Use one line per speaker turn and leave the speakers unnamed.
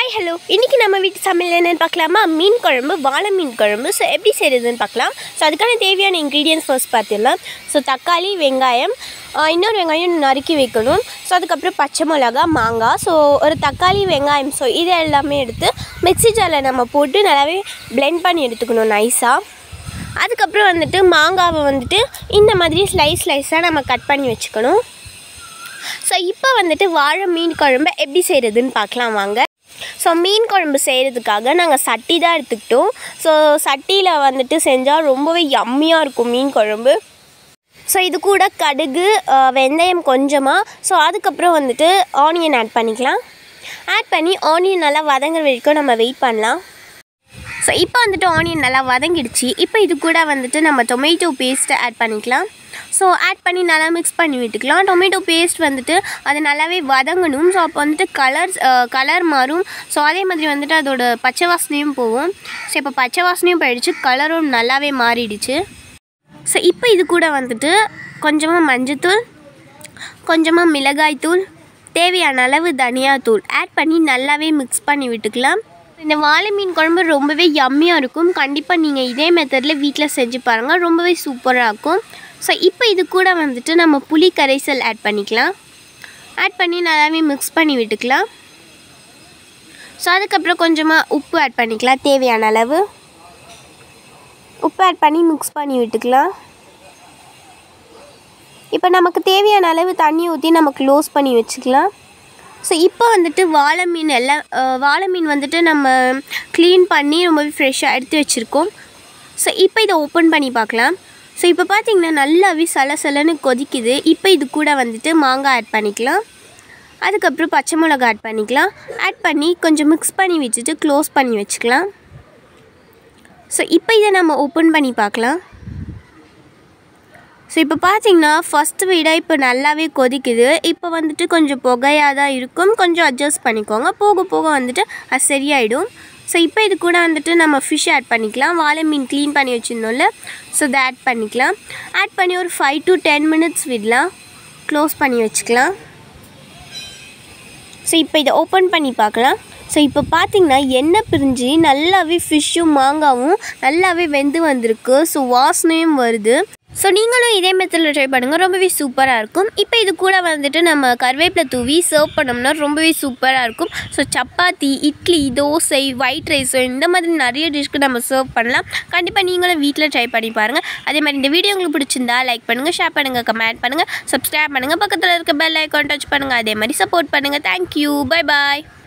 Hi hello இன்றைக்கி நம்ம வீட்டு சமையல் என்னென்னு பார்க்கலாமா? மீன் குழம்பு, வாழை மீன் குழம்பு. ஸோ எப்படி செய்கிறதுன்னு பார்க்கலாம். ஸோ அதுக்கான தேவையான இன்க்ரீடியன்ஸ் ஃபர்ஸ்ட் பார்த்துடலாம். ஸோ தக்காளி, வெங்காயம், இன்னொரு வெங்காயம் நறுக்கி வைக்கணும். ஸோ அதுக்கப்புறம் பச்சை மிளகா, மாங்காய். ஸோ ஒரு தக்காளி, வெங்காயம், ஸோ இது எல்லாமே எடுத்து மிக்ஸி ஜாரில் நம்ம போட்டு நல்லாவே பிளெண்ட் பண்ணி எடுத்துக்கணும் நைஸாக. அதுக்கப்புறம் மாங்காவை இந்த மாதிரி ஸ்லைஸாக நம்ம கட் பண்ணி வச்சுக்கணும். ஸோ இப்போ வாழை மீன் குழம்பு எப்படி செய்கிறதுன்னு பார்க்கலாம் வாங்க. ஸோ மீன் குழம்பு செய்கிறதுக்காக நாங்கள் சட்டி தான் எடுத்துக்கிட்டோம். ஸோ சட்டியில் செஞ்சால் ரொம்பவே யம்மியாக இருக்கும் மீன் குழம்பு. ஸோ இது கூட கடுகு, வெந்தயம் கொஞ்சமாக, ஸோ அதுக்கப்புறம் ஆனியன் ஆட் பண்ணிக்கலாம். ஆட் பண்ணி ஆனியன் நல்லா வதங்குற வரைக்கும் நம்ம வெயிட் பண்ணலாம். ஸோ இப்போ ஆனியன் நல்லா வதங்கிடுச்சு. இப்போ இது கூட நம்ம டொமேட்டோ பேஸ்ட்டை ஆட் பண்ணிக்கலாம். ஸோ ஆட் பண்ணி நல்லா மிக்ஸ் பண்ணி விட்டுக்கலாம். டொமேட்டோ பேஸ்ட் அது நல்லாவே வதங்கணும். ஸோ அப்போ கலர் மாறும். ஸோ அதே மாதிரி அதோட பச்சை வாசனையும் போகும். ஸோ இப்போ பச்சை வாசனையும் போயிடுச்சு, கலரும் நல்லாவே மாறிடுச்சு. ஸோ இப்போ இது கூட கொஞ்சமாக மஞ்சத்தூள், கொஞ்சமாக மிளகாய்த்தூள், தேவையான அளவு தனியாத்தூள் ஆட் பண்ணி நல்லாவே மிக்ஸ் பண்ணி விட்டுக்கலாம். இந்த வாழை மீன் குழம்பு ரொம்பவே யம்மியாக இருக்கும். கண்டிப்பாக நீங்கள் இதே மெத்தடில் வீட்டில் செஞ்சு பாருங்கள், ரொம்பவே சூப்பராக இருக்கும். ஸோ இப்போ இது கூட நம்ம புளி கரைசல் ஆட் பண்ணிக்கலாம். ஆட் பண்ணி நல்லாவே மிக்ஸ் பண்ணி விட்டுக்கலாம். ஸோ அதுக்கப்புறம் கொஞ்சமாக உப்பு ஆட் பண்ணிக்கலாம். தேவையான அளவு உப்பு ஆட் பண்ணி மிக்ஸ் பண்ணி விட்டுக்கலாம். இப்போ நமக்கு தேவையான அளவு தண்ணி ஊற்றி நம்ம க்ளோஸ் பண்ணி வச்சுக்கலாம். ஸோ இப்போ வாழை மீன் நம்ம க்ளீன் பண்ணி ரொம்பவே ஃப்ரெஷ்ஷாக எடுத்து வச்சுருக்கோம். ஸோ இப்போ இதை ஓப்பன் பண்ணி பார்க்கலாம். ஸோ இப்போ பார்த்திங்கன்னா நல்லாவே சலசலன்னு கொதிக்குது. இப்போ இது கூட மாங்காய் ஆட் பண்ணிக்கலாம். அதுக்கப்புறம் பச்சை மிளகா ஆட் பண்ணிக்கலாம். ஆட் பண்ணி கொஞ்சம் மிக்ஸ் பண்ணி வச்சுட்டு க்ளோஸ் பண்ணி வச்சுக்கலாம். ஸோ இப்போ இதை நம்ம ஓப்பன் பண்ணி பார்க்கலாம். ஸோ இப்போ பார்த்திங்கன்னா ஃபஸ்ட்டு விட இப்போ நல்லாவே கொதிக்குது. இப்போ கொஞ்சம் புகையாக தான் இருக்கும். கொஞ்சம் அட்ஜஸ்ட் பண்ணிக்கோங்க. போக போக அது சரியாயிடும். ஸோ இப்போ இது கூட நம்ம ஃபிஷ் ஆட் பண்ணிக்கலாம். வாழை மீன் க்ளீன் பண்ணி வச்சுருந்தோம்ல, ஸோ இதை ஆட் பண்ணிக்கலாம். ஆட் பண்ணி ஒரு 5 to 10 minutes விடலாம். க்ளோஸ் பண்ணி வச்சுக்கலாம். ஸோ இப்போ இதை ஓப்பன் பண்ணி பார்க்கலாம். ஸோ இப்போ பார்த்திங்கன்னா எண்ணெய் பிரிஞ்சு நல்லாவே ஃபிஷ்ஷும் மாங்காவும் நல்லாவே வெந்து வந்திருக்கு. ஸோ வாசனையும் வருது. ஸோ நீங்களும் இதே மெத்தடில் ட்ரை பண்ணுங்கள், ரொம்பவே சூப்பராக இருக்கும். இப்போ இது கூட நம்ம கருவேப்பிலை தூவி சர்வ் பண்ணோம்னா ரொம்பவே சூப்பராக இருக்கும். ஸோ சப்பாத்தி, இட்லி, தோசை, ஒயிட் ரைஸோ இந்த மாதிரி நிறைய டிஷ்க்கு நம்ம சர்வ் பண்ணலாம். கண்டிப்பாக நீங்களும் வீட்டில் ட்ரை பண்ணி பாருங்கள். அதே மாதிரி இந்த வீடியோ உங்களுக்கு பிடிச்சிருந்தா லைக் பண்ணுங்கள், ஷேர் பண்ணுங்கள், கமெண்ட் பண்ணுங்கள், சப்ஸ்கிரைப் பண்ணுங்கள், பக்கத்தில் இருக்க பெல் ஐக்கான் டச் பண்ணுங்கள். அதே மாதிரி சப்போர்ட் பண்ணுங்கள். தேங்க்யூ, பை பாய்.